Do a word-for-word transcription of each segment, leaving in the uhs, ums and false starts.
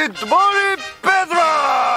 グッドモーニングペトラ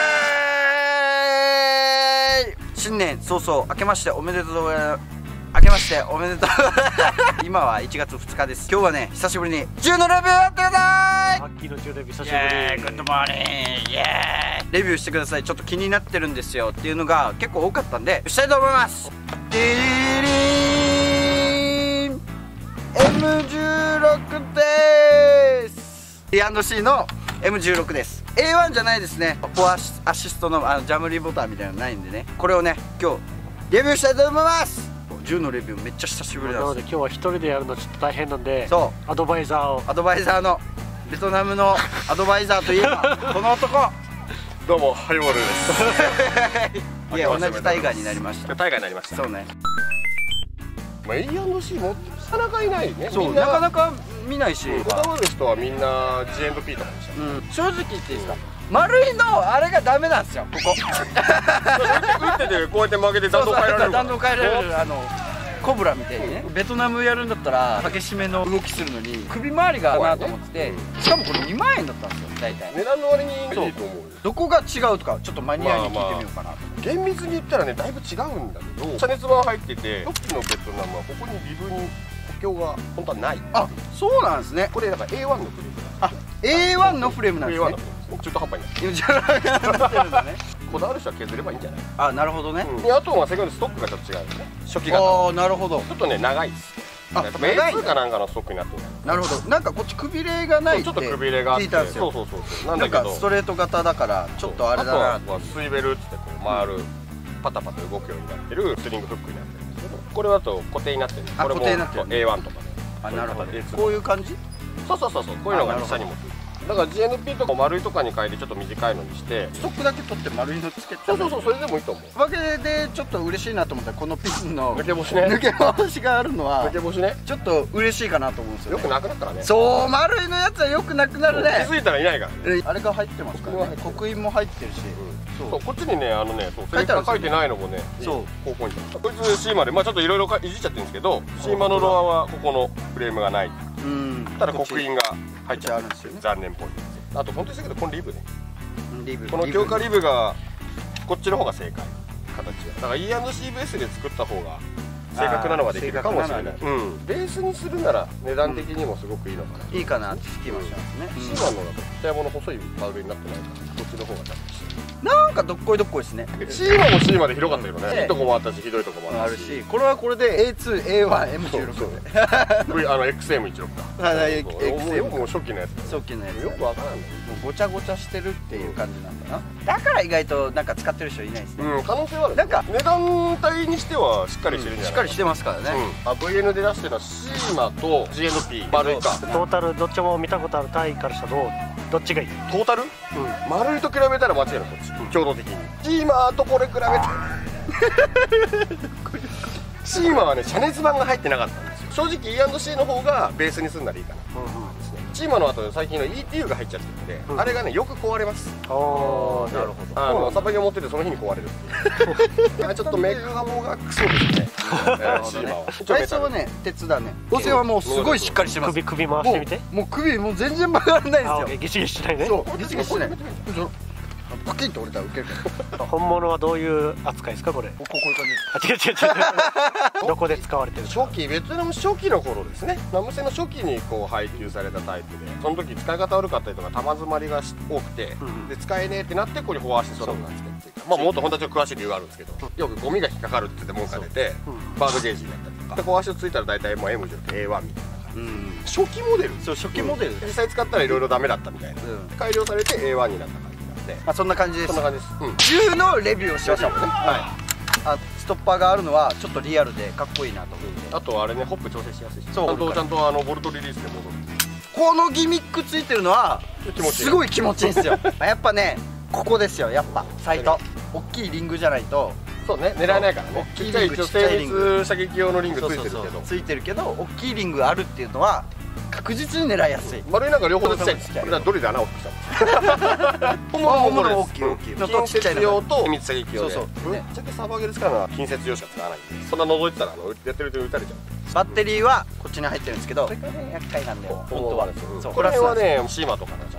イエーイ。新年早々明けましておめでとうございます。明けましておめでとう今はいちがつふつかです。今日はね久しぶりにじゅうのレビューやってください。 さっきのじゅうレビュー久しイエーイぶり。 グッドモーニングイエーイ。レビューしてください。ちょっと気になってるんですよっていうのが結構多かったんでしたいと思います。ディリーン エムじゅうろく でーす。 ディーアンドシー の エムじゅうろく です。 エーワン じゃないですね。フォアアシストのあのジャムリボタンみたいなのないんでね、これをね今日レビューしたいと思います。じゅうのレビューめっちゃ久しぶりなんですよ。 なので今日は一人でやるのちょっと大変なんで、 そうアドバイザーをアドバイザーのベトナムのアドバイザーといえばこの男。 どうもハリボールですいや同じタイガーになりました。 タイガーになりました。 そうね。 まあ エーアンドシー もなかなかいないね。 そうなかなか見ないし、 こだわる人はみんな ジーエンドピー とかでした。 うん、正直言っていいですか、丸いのあれがダメなんですよ。ここ打っててこうやって曲げて弾道変えられる。 弾道変えられるあのコブラみたいにね。ベトナムやるんだったら激しめの動きするのに首周りがなと思ってて、しかもこれにまんえんだったんですよ大体。 値段の割にいいと思うよ。 どこが違うとかちょっとマニアに聞いてみようかなと。 厳密に言ったらねだいぶ違うんだけど、遮熱板入ってて、ロッキのベトナムはここにリブに補強が本当はない。 あ、そうなんですね。 これだから エーワン のフレーム。 あ、エーワン のフレームなんですね。 中途半端になってる。 中途半端になってるんだね。 こだわる人は削ればいいんじゃない。 あ、なるほどね。 であとはセカンドストックがちょっと違うよね。初期型。 ああ、なるほど。 ちょっとね長いです。 あ、 エーツーかなんかのストックになってる。 なるほど。なんかこっちくびれがないってちょっとくびれがあって聞いたんですよ。 そうそうそうそう。 なんかストレート型だからちょっとあれだな。 あとはスイベルっつってこう回るパタパタ動くようになってるスリングフックになってるんですけど、これだと固定になってる。 あ、固定になってる。 エーワン とかで。 あ、なるほど。こういう感じ？ そうそうそうそう。こういうのが下にもついてる。だから ジーエヌピー とか丸いとかに変えてちょっと短いのにしてストックだけ取って丸いのつけて。 そうそうそう、それでもいいと思う。 わけでちょっと嬉しいなと思ったらこのピンの抜け干しね。 抜け干しがあるのは抜け干しね。 ちょっと嬉しいかなと思うんですよ。 よくなくなったらね。 そう、丸いのやつはよくなくなるね。 気づいたらいないからね。 あれが入ってますからね。刻印も入ってるし。 そうこっちにねあのねそう書いて書いてないのもね。そうここにこいつシーマでまあちょっといろいろいじっちゃってるんですけど、シーマのロアはここのフレームがない。うん。ただ刻印が入っちゃうんですよね。残念っぽい。あと本当にしたけどこのリブね。リブ。この強化リブがこっちの方が正解。形は。だから イーアンドシー ベースで作った方が正確なのができるかもしれない。うん。ベースにするなら値段的にもすごくいいのかな。いいかなって聞きましたね。 シーマのだと北山の細いパウルになってないからこっちの方がちゃんとしてる。 なんかどっこいどっこいですね。 シーマもシーマで広かったけどね。いいとこもあったしひどいとこもあるし。 これはこれで エーツー、エーワン、エムじゅうろく で。 あの エックスエムじゅうろく か。 はい、エックスエムもう初期のやつ。 初期のやつ。 よくわからんね。 ごちゃごちゃしてるっていう感じなんだな。だから意外となんか使ってる人いないですね。 うん、可能性はある。 なんか値段帯にしてはしっかりしてるんじゃない。 しっかりしてますからね。 あ、ブイエヌ で出してるのはシーマと ジーエヌピー 丸いか。 トータルどっちも見たことあるタイからしたらどうどっちがいい？ トータル？うん。丸いと比べたら間違いないこっち。強度的に。シーマとこれ比べたらシーマはね遮熱板が入ってなかったんですよ。正直 イーアンドシー の方がベースにするならいいかな。シーマの後最近の イーティーユー が入っちゃってるんで、うん、あれがねよく壊れます。ああ、なるほど。あのサバゲを持っててその日に壊れるっていう。ちょっとメーカーもがクソですね。 最初はね鉄だね。補正はもうすごいしっかりしてます。 首首回してみて。 もう首もう全然曲がらないですよ。 ギシギシしないね。 そうギシギシしない。パキンと折れたらウケるけど。 本物はどういう扱いですかこれ？ こういう感じ。 あ、違う違う違う。どこで使われてる？ 初期ベトナム初期の頃ですね。ナムセの初期にこう配給されたタイプで、その時使い方悪かったりとか玉詰まりが多くて、で使えねえってなってここにフォアアシストロールなんですけど、まあもっと本当はちょっと詳しい理由があるんですけど、よくゴミが引っかかるって言って文句が出て、バードゲージになったりとか、でフォアアシストついたら大体もう エムじゅうろく、エーワン みたいな。初期モデル。 そう初期モデル。 実際使ったらいろいろダメだったみたいな。改良されて エーワン になった感じ。 まあそんな感じです。 そんな感じです。 じゅうのレビューをしましょうね。はい。あ、ストッパーがあるのはちょっとリアルでかっこいいなと思って。 あとあれねホップ調整しやすいし。 そう。 ちゃんとちゃんとあのボルトリリースで戻る。 このギミックついてるのはすごい気持ちいいんですよ。やっぱねここですよ。やっぱサイト。大きいリングじゃないと。 そうね狙えないからね。ちっちゃい一応精密射撃用のリングついてるけど。 ついてるけど大きいリングあるっていうのは。確実に狙いやすい。 丸いなんか両方ちっちゃい。これはどれで穴を開けたの？本物大きい大きい。近接用と密射撃用で。そうそう。ぶっちゃけサーバーゲル使うのは近接用しか使わないんで。そんな覗いてたらあのやってると撃たれちゃう。バッテリーはこっちに入ってるんですけど、これがね厄介なんだよ。本当は。そう。これはねシーマとかねちゃんと。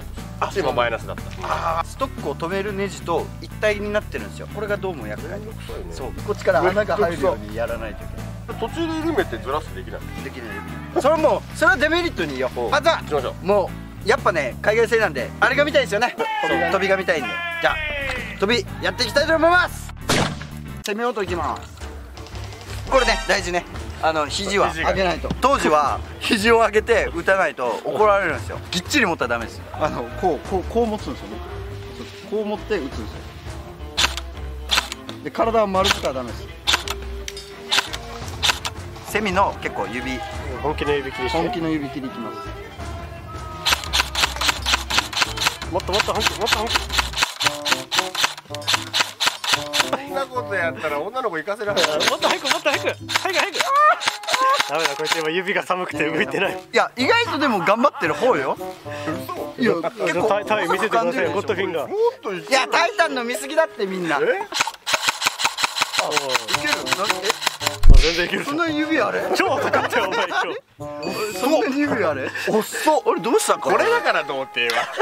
シーママイナスだった。 あストックを止めるネジと一体になってるんですよ。これがどうも厄介。そうこっちから穴が入るようにやらないといけない。 途中で緩めてずらすできない。 できないそれもそれはデメリットにいいよ。まずはもうやっぱね海外製なんであれが見たいですよね。飛びが見たいんで、じゃあ飛びやっていきたいと思います。攻め音いきます。これね大事ね。あの肘は上げないと。当時は肘を上げて打たないと怒られるんですよ。ぎっちり持ったらダメですよ。あのこうこうこう持つんですよね。こう持って打つんですよ。で体は丸めたらダメです。セミの結構指本気の指切りして本気の指切りいきます。 もっともっと本気もっと本気。 そんなことやったら女の子行かせられない。 もっと早くもっと早く早く早く。ダメだこいつ今指が寒くて動いてない。 いや意外とでも頑張ってる方よ。いや結構タイ見せてくださいよゴッドフィンガー。 いやタイタンの見過ぎだってみんな。え？あいける？ 全然いける。 そんな指あれ？ 超遅かったよお前今日。 そんなに指あれ？遅っ。俺どうしたか？ これだからと思って今。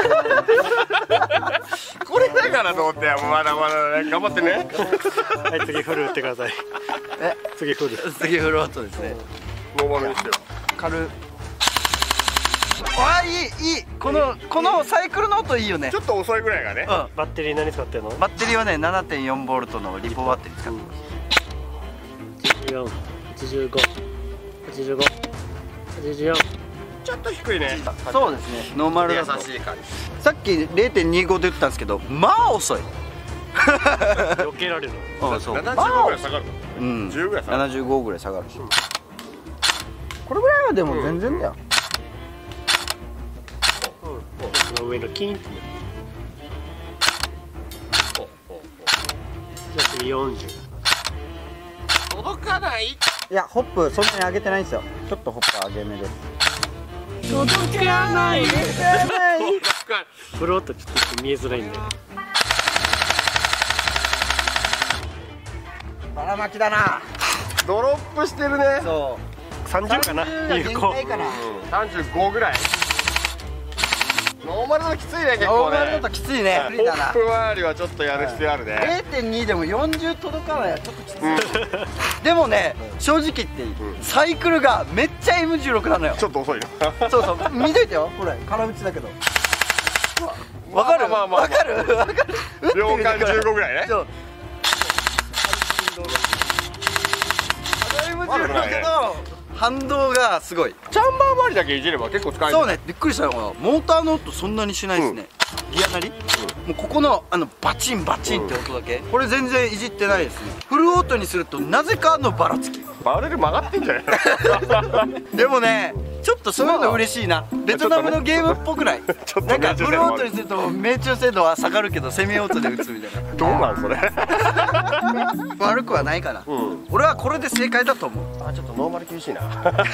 これだからと思ってまだまだ頑張ってね。 はい次フル打ってください。 え次フル。 次フル音ですね。 ノーマルにしてよ。 軽。あいいいいこのこのサイクルの音いいよね。 ちょっと遅いぐらいがね。 バッテリー何使ってんの？ バッテリーはね ななてんよんボルトのリポバッテリー使ってます。 はちじゅうよん、はちじゅうご、はちじゅうご、はちじゅうよん。 ちょっと低いね。 そうですね。ノーマルだと優しい感じ。 さっき れいてんにご で打ったんですけど、まあ遅い。 避けられるの。 あ、そう。ななじゅうごぐらい下がるの。 うん。 じゅうぐらい下がる。 ななじゅうごぐらい下がるし。これぐらいはでも全然だよ。 その上のキンって。じゃあ次よんじゅう。 届かない。 いやホップそんなに上げてないんですよ。ちょっとホップ上げ目です。 届かない。 届かない。 フロートちょっと見えづらいんで。 ばらまきだな。 ドロップしてるね。 そう。さんじゅうかな。有効。 さんじゅうごぐらい。ノーマルだときついね結構ね。 ノーマルだときついね。 ホップ周りはちょっとやる必要あるね。 れいてんに でもよんじゅう届かない。ちょっときつい。でもね正直言っていい。サイクルがめっちゃ エムじゅうろく なのよ。 ちょっと遅いよ。 そうそう見といてよ。これ空打ちだけど。わかる？ まあまあわかる？わかる？ 秒間じゅうごぐらいね。そう。エムじゅうろく だけど。反動がすごい。チャンバー周りだけいじれば結構使える。 そうね、びっくりしたのがモーターの音そんなにしないですね。ギアなり、もうここのあのバチンバチンって音だけ、これ全然いじってないですね。フルオートにするとなぜかのばらつき。 バレル曲がってんじゃないの？ でもねちょっとそういうの嬉しいな。ベトナムのゲームっぽくない？なんかフルオートにすると命中精度は下がるけどセミオートで打つみたいな。 どうなんそれ？ 悪くはないかな。俺はこれで正解だと思う。 あ、ちょっとノーマル厳しいな。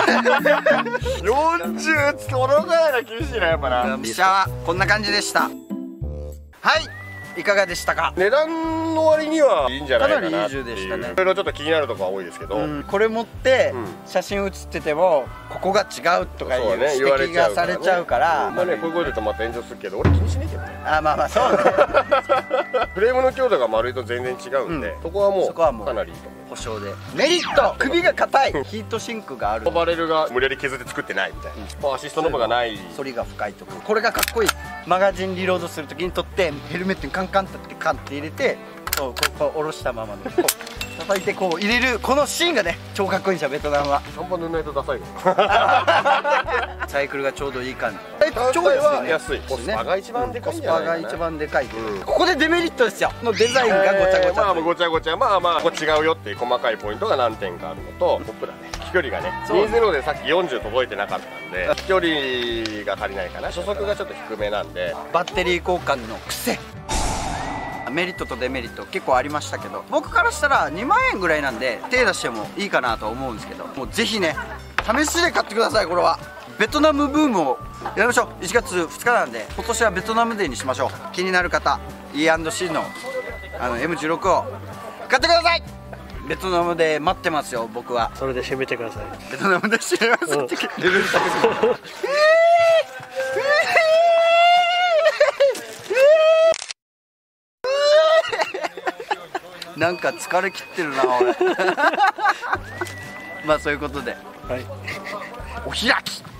よんじゅう届かないの厳しいなやっぱな。 飛車はこんな感じでした。はい、いかがでしたか？ 値段の割にはいいんじゃないかな。 かなりいい銃でしたね。 いろいろちょっと気になるところは多いですけど、 うん、これ持って写真写っててもここが違うとかいう指摘がされちゃうから、 まあね、こういうこと言うとまた炎上するけど俺気にしねえけどね。 あ、まあまあそうね。 フレームの強度が丸いと全然違うんで、うん、そこはもうかなりいいと思う。 保証でメリット、首が硬い、ヒートシンクがある、 バレルが無理やり削って作ってないみたいな、うん、アシストノブがない、 反りが深いとか、これがかっこいい。マガジンリロードするときに取ってヘルメットにカンカンってカンって入れて、そうここ下ろしたままのこう叩いてこう入れるこのシーンがね超かっこいいんですよベトナムは。 シャンパン塗らないとダサいの。 サイクルがちょうどいい感じ。 超安い。コスパが一番でかいんじゃないかな。 コスパが一番でかい。ここでデメリットですよ。のデザインがごちゃごちゃ。 まあごちゃごちゃ、まあまあこれ違うよっていう細かいポイントが何点かあるのと、トップだね。飛距離がね、にじゅうでさっきよんじゅう届いてなかったんで、飛距離が足りないかな。初速がちょっと低めなんで。 バッテリー交換の癖。メリットとデメリット結構ありましたけど、僕からしたらにまんえんぐらいなんで手出してもいいかなと思うんですけど、もうぜひね試しで買ってください。これはベトナムブームをやりましょう。いちがつふつかなんで今年はベトナムデーにしましょう。気になる方 イーアンドシー のあの エムじゅうろく を買ってください。ベトナムで待ってますよ。僕はそれで締めてください。 ベトナムで締めますってレベル高すぎる。 なんか疲れ切ってるな俺まあそういうことで、 はい、 お開き。